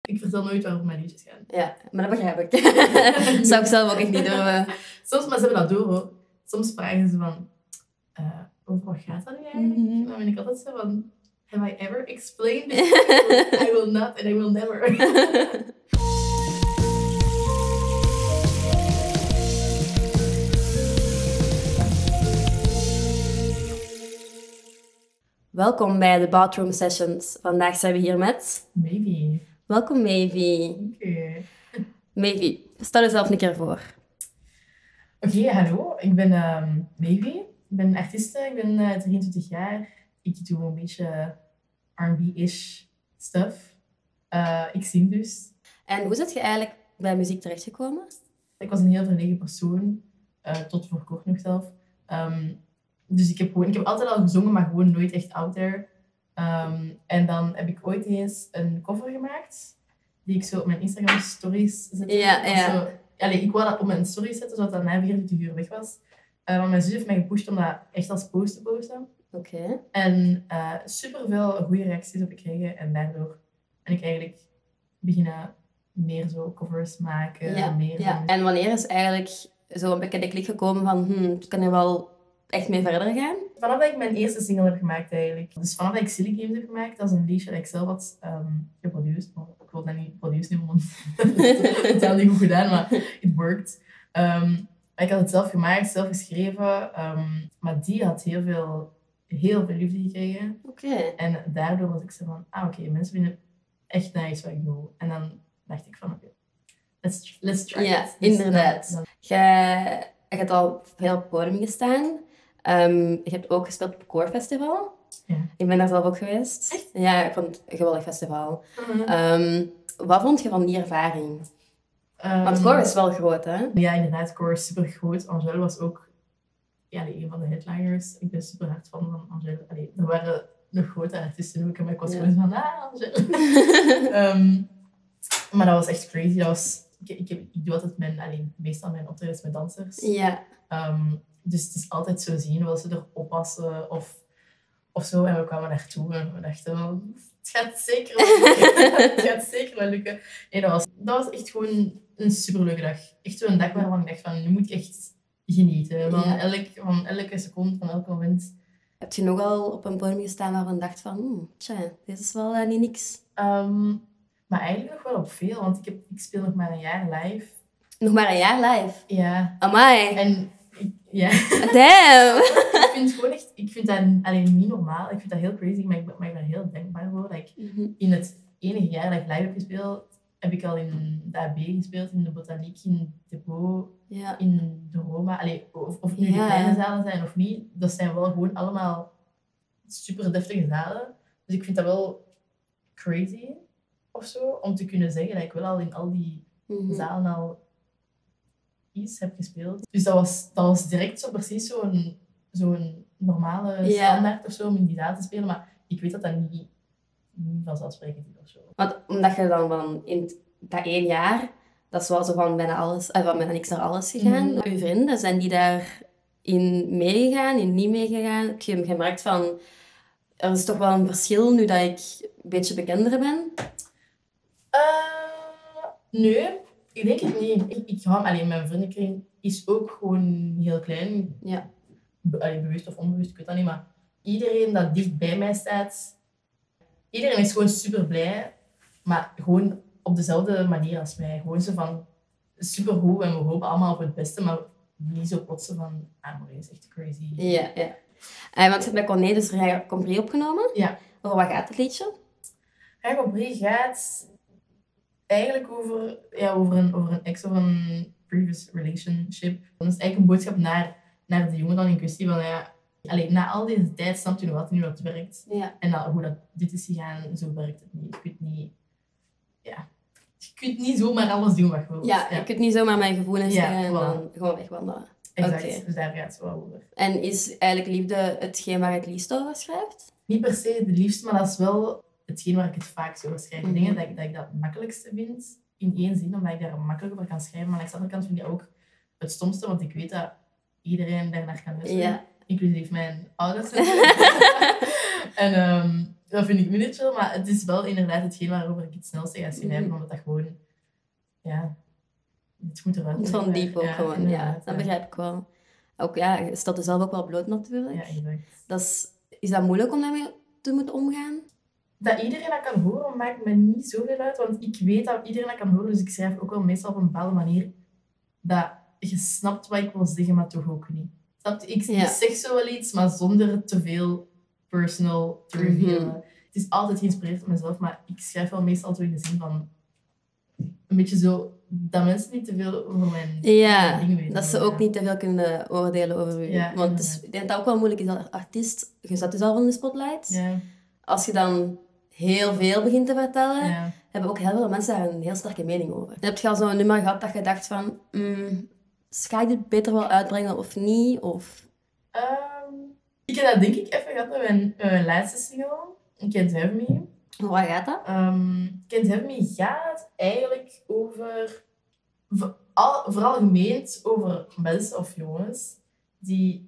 Ik vertel nooit waarover mijn liedjes gaan. Ja, maar dat begrijp ik. Dat zou ik zelf ook echt niet durven. Soms, maar ze hebben dat door, hoor. Soms vragen ze van... over wat gaat dat nu eigenlijk? Mhm. Dan ben ik altijd zo van... Have I ever explained this to you? I will not and I will never. Welkom bij de Bathroom Sessions. Vandaag zijn we hier met... Maybe. Welkom, Maevie. Oké. Maevie, stel jezelf een keer voor. Oké, hallo. Ik ben Maybe. Ik ben artieste. Ik ben 23 jaar. Ik doe een beetje R&B-ish stuff. Ik zing dus. En hoe zit je eigenlijk bij muziek terechtgekomen? Ik was een heel verlegen persoon. Tot voor kort nog zelf. Dus ik heb altijd al gezongen, maar gewoon nooit echt out there. En dan heb ik ooit eens een cover gemaakt. Die ik zo op mijn Instagram stories zette. Ja. Zo, ik wou dat op mijn stories zetten, zodat dat na 24 uur weg was. Maar mijn zus heeft mij gepusht om dat echt als post te posten. Oké. En superveel goede reacties op gekregen. En daardoor ben ik eigenlijk beginnen meer zo covers maken. Ja. En wanneer is eigenlijk zo een beetje de klik gekomen van... het kan er wel echt mee verder gaan? Vanaf dat ik mijn eerste single heb gemaakt eigenlijk. Dus vanaf dat ik Silly Games heb gemaakt, dat is een liedje dat ik zelf had geproduceerd. Maar ik wil dat niet produceren, want het is niet goed gedaan, maar it worked. Ik had het zelf gemaakt, zelf geschreven. Maar die had heel veel liefde gekregen. Oké. En daardoor was ik zo van, oké, mensen vinden echt nice wat ik doe. En dan dacht ik van, oké, let's try it. Ja, inderdaad. Je hebt al veel op podium gestaan. Je hebt ook gespeeld op het Core Festival. Ja. Ik ben daar zelf ook geweest. Echt? Ja, ik vond het een geweldig festival. Wat vond je van die ervaring? Want Core is wel groot, hè? Ja, inderdaad, Core is super groot. Angèle was ook een van de headliners. Ik ben super hard fan van Angèle. Er waren nog grote artiesten ook, maar ik was gewoon van, Angèle. Maar dat was echt crazy. Ik doe altijd meestal mijn optredens met dansers. Ja. Dus het is altijd zo zien, wil ze er oppassen of zo. En we kwamen naartoe en we dachten, het gaat zeker wel lukken. Het gaat zeker wel lukken. Nee, dat was echt gewoon een superleuke dag. Echt zo'n dag waarvan ik dacht van, nu moet ik echt genieten. Van elke seconde, van elk moment. Heb je nogal op een podium gestaan waarvan je dacht van, dit is wel niet niks? Maar eigenlijk nog wel op veel, want ik speel nog maar een jaar live. Nog maar een jaar live? Ja. Amai. En ja. Damn. Ik vind dat niet normaal. Ik vind dat heel crazy, maar ik ben er heel dankbaar voor. Dat ik in het enige jaar dat ik live heb gespeeld, heb ik al in de AB gespeeld, in de Botaniek, in Depot, in de Roma. Of nu de kleine zalen zijn of niet, dat zijn wel gewoon allemaal super deftige zalen. Dus ik vind dat wel crazy, of zo, om te kunnen zeggen dat ik wel al in al die zalen al iets heb gespeeld. Dus dat was direct zo precies zo'n normale standaard of zo om in die zaal te spelen, maar ik weet dat dat niet vanzelfsprekend is of zo. Want omdat je dan in dat 1 jaar, dat is wel zo van bijna alles, van bijna niks naar alles gegaan. Uw vrienden, zijn die daarin meegegaan, in niet meegegaan? Heb je gemerkt van, er is toch wel een verschil nu dat ik een beetje bekender ben? Nee, ik denk het niet. Mijn vriendenkring is ook gewoon heel klein. Ja. Bewust of onbewust, ik weet dat niet, maar iedereen dat dicht bij mij staat, iedereen is gewoon super blij, maar gewoon op dezelfde manier als mij. Gewoon zo van, super goed en we hopen allemaal op het beste, maar niet zo plotsen van, maar dat is echt crazy. Ja. Want je hebt bij Corné dus Rij Compris opgenomen. Ja. Over wat gaat het liedje? Rij Compris gaat eigenlijk over een ex of een previous relationship. Dat is eigenlijk een boodschap naar de jongen dan in kwestie van, na al deze tijd snapt je nog altijd niet hoe dat werkt. Ja. En hoe dat dit is gegaan, zo werkt het niet. Je kunt niet zomaar alles doen wat je wilt. Ja, je kunt niet zomaar mijn gevoelens zeggen en voilà. dan gewoon wegwandelen. Exact, Okay. Dus daar gaat het wel over. En is eigenlijk liefde hetgeen waar je het liefst over schrijft? Niet per se het liefst, maar dat is wel hetgeen waar ik het vaakst over schrijf. Ik denk dat ik dat het makkelijkste vind, in één zin, omdat ik daar makkelijk over kan schrijven. Maar aan de andere kant vind ik dat ook het stomste, want ik weet dat iedereen daarnaar kan luisteren. Ja. Inclusief mijn ouders. Dat vind ik nu niet chill, maar het is wel inderdaad hetgeen waarover ik het snelste ga schrijven, omdat dat gewoon, ja, het moet eruit. Van diep ook gewoon, ja. Dat begrijp ik wel. Ook, ja, je staat er zelf ook wel bloot natuurlijk. Ja, exact. Is dat moeilijk om daarmee te moeten omgaan? Dat iedereen dat kan horen, maakt me niet zoveel uit, want ik weet dat iedereen dat kan horen, dus ik schrijf ook wel meestal op een bepaalde manier dat je snapt wat ik wil zeggen, maar toch ook niet. Snap je? Ik zeg zo wel iets, maar zonder te veel personal te revealen. Het is altijd geïnspireerd op mezelf, maar ik schrijf wel meestal zo in de zin van een beetje zo dat mensen niet te veel over mijn dingen weten. Dat ze ook niet te veel kunnen oordelen over je. Ja, want ik denk dat ook wel moeilijk is als artiest. Je zet jezelf in de spotlight. Ja. Als je dan heel veel begint te vertellen, hebben ook heel veel mensen daar een heel sterke mening over. Dan heb je al zo'n nummer gehad dat je dacht van, ga ik dit beter wel uitbrengen of niet? Of... Ik heb dat denk ik even gehad met mijn laatste single, Can't Have Me. Waar gaat dat? Can't Have Me gaat eigenlijk over, vooral gemeend over mensen of jongens die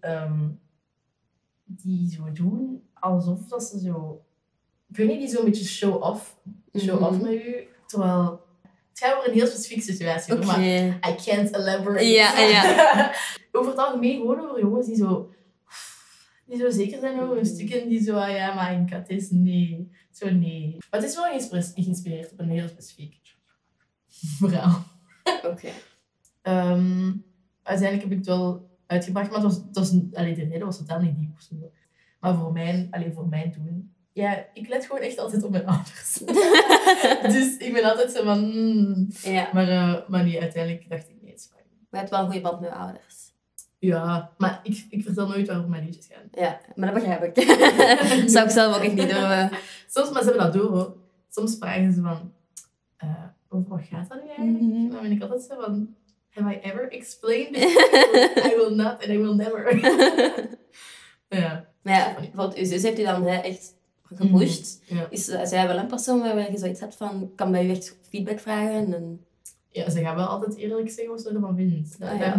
zo doen alsof dat ze zo... Ik weet niet, die zo'n beetje show-off met u, terwijl... Het gaat over een heel specifieke situatie, maar I can't elaborate. Ja. Over het algemeen gewoon over jongens die zo zeker zijn over hun stukken, die zo, maar ik had is nee. Zo nee. Maar het is wel geïnspireerd op een heel specifiek verhaal. Oké. Uiteindelijk heb ik het wel uitgebracht, maar de reden was totaal niet diep of zo. Maar voor mijn doen... Ja, ik let gewoon echt altijd op mijn ouders. Dus ik ben altijd zo van... Maar nee, uiteindelijk dacht ik, nee, het is fijn. Maar je hebt wel een goede band met je ouders. Ja, maar ik vertel nooit waarover mijn liedjes gaan. Ja, maar dat begrijp ik. Dat zou ik zelf ook echt niet doen. Soms, maar ze hebben dat door, hoor. Soms vragen ze van... over wat gaat dat nu eigenlijk? Dan ben ik altijd zo van... Have I ever explained this? I will not and I will never. Ja. Maar ja, bijvoorbeeld uw zus heeft u dan echt gepusht. Is zij wel een persoon waar je zoiets hebt van... Kan bij u echt feedback vragen? En... Ja, ze gaan wel altijd eerlijk zeggen wat ze ervan vindt.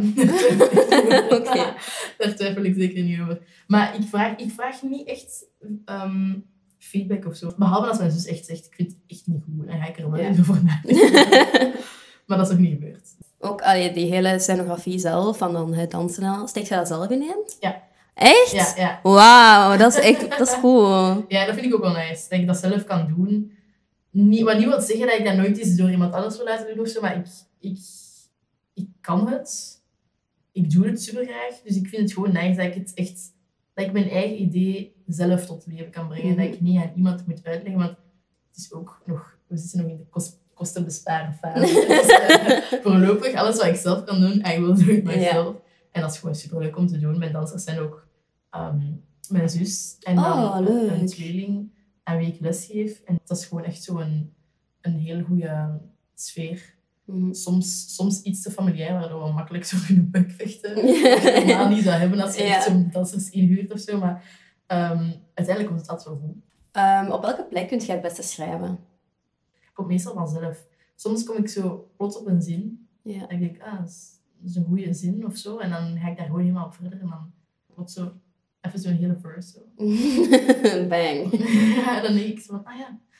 Daar twijfel ik zeker niet over. Maar ik vraag niet echt feedback of zo. Behalve als mijn zus echt zegt, ik vind het echt niet goed. Dan ga ik er wel even voor nadenken. Maar dat is nog niet gebeurd. Ook die hele scenografie zelf, van dan het dansen, steek je dat zelf in? Ja. Echt? Ja. Wauw, dat is cool. Ja, dat vind ik ook wel nice. Dat ik dat zelf kan doen. Wat niet wil zeggen dat ik dat nooit eens door iemand anders wil laten doen of zo, maar ik kan het. Ik doe het super graag. Dus ik vind het gewoon nice dat ik het echt... Dat ik mijn eigen idee zelf tot leven kan brengen. Dat ik niet aan iemand moet uitleggen, want het is ook nog... We zitten nog in de kostenbesparen fase. Dus voorlopig, alles wat ik zelf kan doen, I will do it myself. En dat is gewoon super leuk om te doen. Mijn dansers zijn ook mijn zus en dan een tweeling aan wie ik lesgeef. En dat is gewoon echt zo een heel goede sfeer. Soms iets te familiair, waardoor we makkelijk zo kunnen bekvechten. Wat je normaal niet zou hebben als je echt zo'n dansers inhuurt of zo. Maar uiteindelijk komt het altijd wel goed. Op welke plek kun je het beste schrijven? Ik kom meestal vanzelf. Soms kom ik zo plots op een zin. Ja. En ik denk, dat is een goede zin of zo. En dan ga ik daar gewoon helemaal op verder. En dan plots zo even zo'n hele verse. Zo. Bang. Ja, dan denk ik zo van,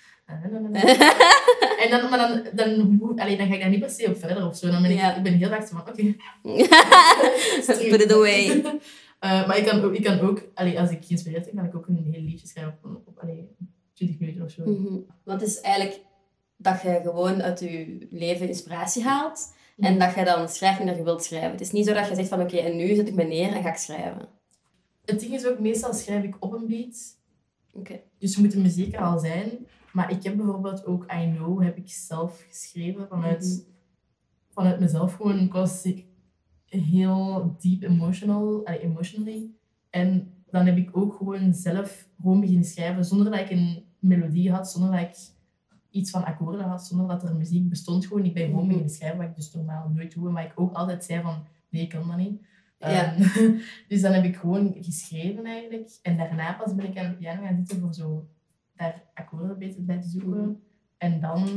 En dan ga ik daar niet per se op verder of zo. Dan ben ik ben heel vaak zo van, oké. Put it away. Maar ik kan ook, als ik geïnspireerd ben, kan ik ook een heel liedje schrijven op 20 minuten of zo. Want het is eigenlijk dat je gewoon uit je leven inspiratie haalt. En dat je dan schrijft dat je wilt schrijven. Het is niet zo dat je zegt van oké, en nu zet ik me neer en ga ik schrijven. Het ding is ook, meestal schrijf ik op een beat. Okay. Dus moet de muziek er al zijn. Maar ik heb bijvoorbeeld ook I Know heb ik zelf geschreven vanuit mezelf gewoon. Ik was heel deep emotionally. En dan heb ik ook gewoon zelf beginnen schrijven zonder dat ik een melodie had, zonder dat ik iets van akkoorden had, zonder dat er muziek bestond. Gewoon, ik ben gewoon beginnen schrijven, wat ik dus normaal nooit doe. Maar ik ook altijd zei van, nee, ik kan dat niet. Dus dan heb ik gewoon geschreven eigenlijk. En daarna pas ben ik aan de piano gaan zitten voor zo daar akkoorden beter bij te zoeken. En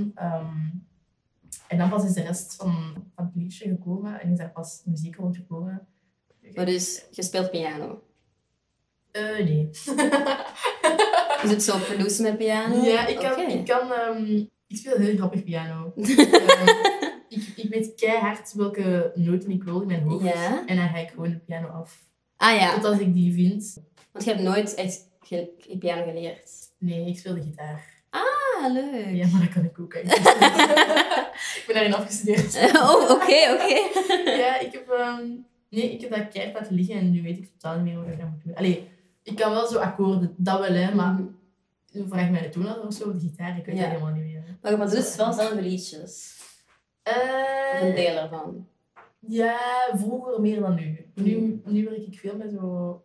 dan pas is de rest van het liedje gekomen en is daar pas muziek rondgekomen. Maar dus, je speelt piano? Nee. Is het zo produceren met piano? Ja, ik speel heel grappig piano. Ik weet keihard welke noten ik wil in mijn hoofd. Ja. En dan ga ik gewoon de piano af. Ah ja. Tot als ik die vind. Want je hebt nooit echt piano geleerd. Nee, ik speel de gitaar. Ah, leuk. Ja, maar dat kan ik ook echt. Ik ben daarin afgestudeerd. Oké. Ja, ik heb dat keihard laten liggen en nu weet ik totaal niet meer wat ik dat moet doen. Allee, ik kan wel zo akkoorden, dat wel, hè, maar vraag mij de toon of zo op de gitaar, ik weet dat helemaal niet meer. Maar je doet dus wel zelf liedjes. Of een deel ervan. Ja, vroeger meer dan nu. Nu werk ik veel met zo...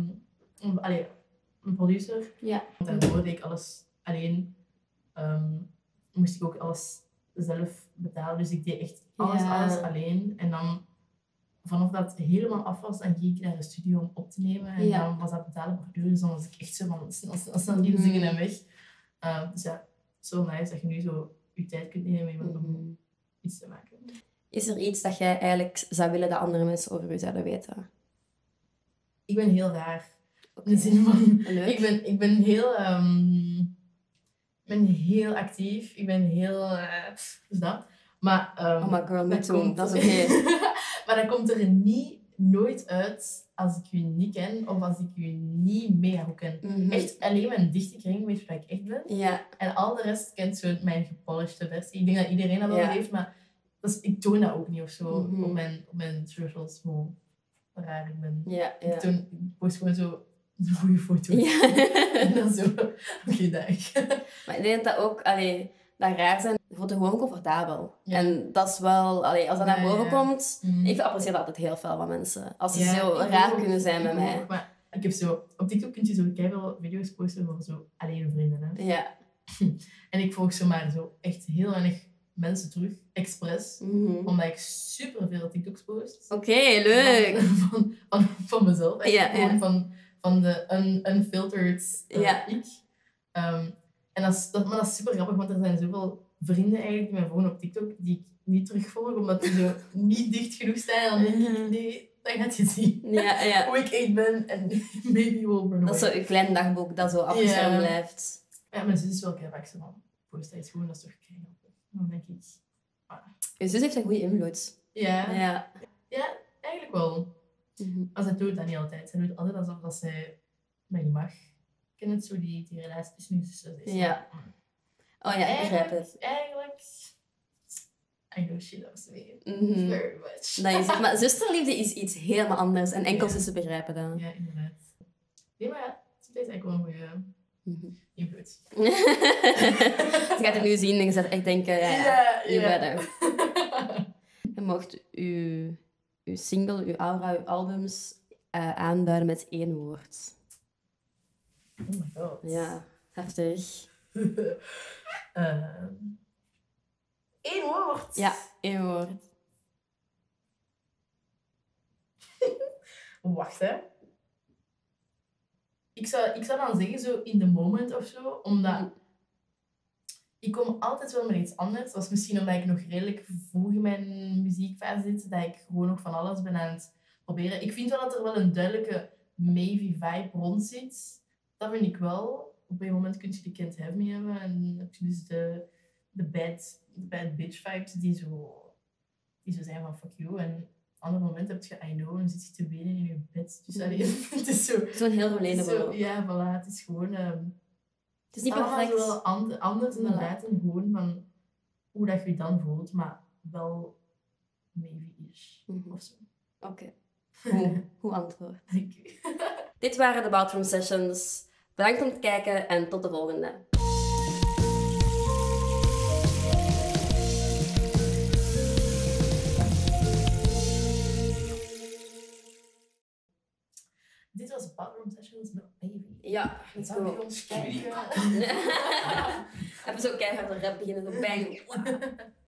een producer. Ja. Want daarvoor deed ik alles alleen. Moest ik ook alles zelf betalen. Dus ik deed echt alles alleen. En dan, vanaf dat het helemaal af was, dan ging ik naar de studio om op te nemen. En dan was dat betalen per uur. Dus dan was ik echt zo van snel die zingen en weg. Dus ja, zo nice dat je nu zo je tijd kunt nemen om iets te maken. Is er iets dat jij eigenlijk zou willen dat andere mensen over je zouden weten? Ik ben heel raar. In de zin van... Leuk. Ik ben heel actief. Ik ben heel... dus dat. Maar... oh my girl, me too. Dat is oké. Maar dat komt er nooit uit als ik je niet ken of als ik je niet mega goed ken. Echt alleen mijn dichte kring weet wat ik echt ben. Ja. En al de rest kent zo mijn gepolished versie. Ik denk dat iedereen dat wel heeft, maar ik toon dat ook niet of zo op mijn socials. Hoe raar ik ben. Ja. Ik post gewoon zo een goede foto. Ja. En dan zo, oké, dag. Maar ik denk dat ook, dat raar zijn, je voelt je gewoon comfortabel. Ja. En dat is wel, als dat naar boven komt, ik apprecieer dat altijd heel veel van mensen. Als ze zo raar kunnen zijn met mij. Maar ik heb zo, op TikTok kun je zo keiveel video's posten voor zo alleen vrienden. Hè? Ja. En ik volg zomaar zo echt heel weinig mensen terug, expres, omdat ik superveel TikToks post. Oké, leuk. Van mezelf. Ja. Van de unfiltered ik. En dat is super grappig, want er zijn zoveel vrienden eigenlijk die mij volgen op TikTok die ik niet terugvolg, omdat die zo niet dicht genoeg zijn. En dan denk ik, nee, dat gaat je zien. Ja. Hoe ik echt ben en maybe will burn away. Dat is zo een klein dagboek dat zo afgeschermd blijft. Ja, mijn zus is wel keihard zo van, post dat is gewoon, dat is toch keihard. Dan denk ik... Je zus heeft een goede invloed. Ja, eigenlijk wel. Maar zij doet dat niet altijd. Zij doet altijd alsof dat zij mij niet mag. Ik ken het zo, die relatie tussen hun zussen. Ja. Oh ja, ik begrijp het. Eigenlijk... I know she loves me. Very much. Dat is het. Maar zusterliefde is iets helemaal anders. En enkel zussen begrijpen dat. Ja, inderdaad. Nee, maar ja, het is eigenlijk wel een goede invloed. Ze gaat het nu zien en je gaat echt denken, you better. Je mocht uw single, uw aura, uw albums aanduiden met 1 woord. Oh my god. Ja, heftig. 1 woord? Ja, 1 woord. Wacht, hè. Ik zou dan zeggen zo in the moment of zo, omdat ik kom altijd wel met iets anders. Dat is misschien omdat ik nog redelijk vroeg in mijn muziekfase zit, dat ik gewoon nog van alles ben aan het proberen. Ik vind wel dat er wel een duidelijke Maevy-vibe rond zit. Dat vind ik wel. Op een moment kun je de Can't Have Me hebben en dan heb je dus de bad bitch vibes die zo zijn van fuck you. En op een ander moment heb je I know en zit je te wenen in je bed. Dus het is zo... Zo'n heel relatable. Ja, voilà. Het is gewoon... het is niet perfect. Het is wel anders inderdaad. En gewoon van hoe dat je je dan voelt, maar wel maybe-ish. Of zo. Oké. Hoe antwoord. Dank u. Dit waren de Bathroom Sessions. Bedankt om te kijken en tot de volgende. Dit was Bathroom Sessions met Baby. Ja, let's go. Ons kijken. Even zo keihard een rap beginnen, zo bang.